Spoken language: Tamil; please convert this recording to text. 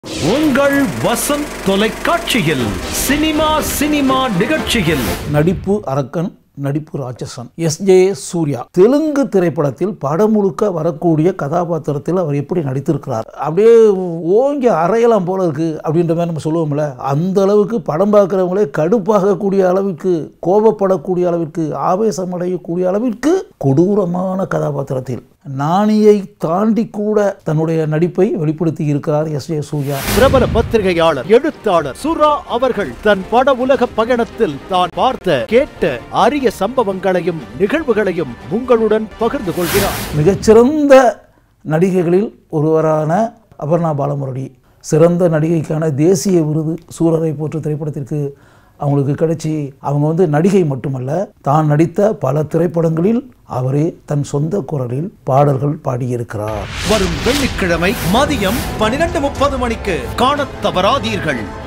உங்கள் வசந்த் தொலைக்காட்சியில் சினிமா நிகழ்ச்சியில் நடிப்பு அரக்கன், நடிப்பு ராட்சசன் எஸ்.ஜே. சூர்யா தெலுங்கு திரைப்படத்தில் படம் முழுக்க வரக்கூடிய கதாபாத்திரத்தில் அவர் எப்படி நடித்திருக்கிறார், அப்படியே ஓங்கி அறையலாம் போல இருக்கு அப்படின்ற மாதிரி நம்ம சொல்லுவோம்ல. அந்த அளவுக்கு படம் பார்க்குறவங்களே கடுப்பாகக்கூடிய அளவிற்கு, கோபப்படக்கூடிய அளவிற்கு, ஆவேசமடையக்கூடிய அளவிற்கு கொடூரமான கதாபாத்திரத்தில் நாணியை தாண்டி கூட தன்னுடைய நடிப்பை வெளிப்படுத்தி இருக்கிறார் எஸ்.ஜே. சூர்யா. பிரபல பத்திரிகையாளர், எழுத்தாளர் சுரா அவர்கள் தன் பட உலக பயணத்தில் தான் பார்த்த, கேட்ட அரிய சம்பவங்களையும் நிகழ்வுகளையும் உங்களுடன் பகிர்ந்து கொள்கிறார். மிகச்சிறந்த நடிகைகளில் ஒருவரான அபர்ணா பாலமுரளி சிறந்த நடிகைக்கான தேசிய விருது சூரரை போற்று திரைப்படத்திற்கு அவங்களுக்கு கிடைச்சி, அவங்க நடிகை மட்டுமல்ல, தான் நடித்த பல திரைப்படங்களில் அவரே தன் சொந்த குரலில் பாடல்கள் பாடியிருக்கிறார். வரும் வெள்ளிக்கிழமை மதியம் 12:30 மணிக்கு காணத் தவறாதீர்கள்.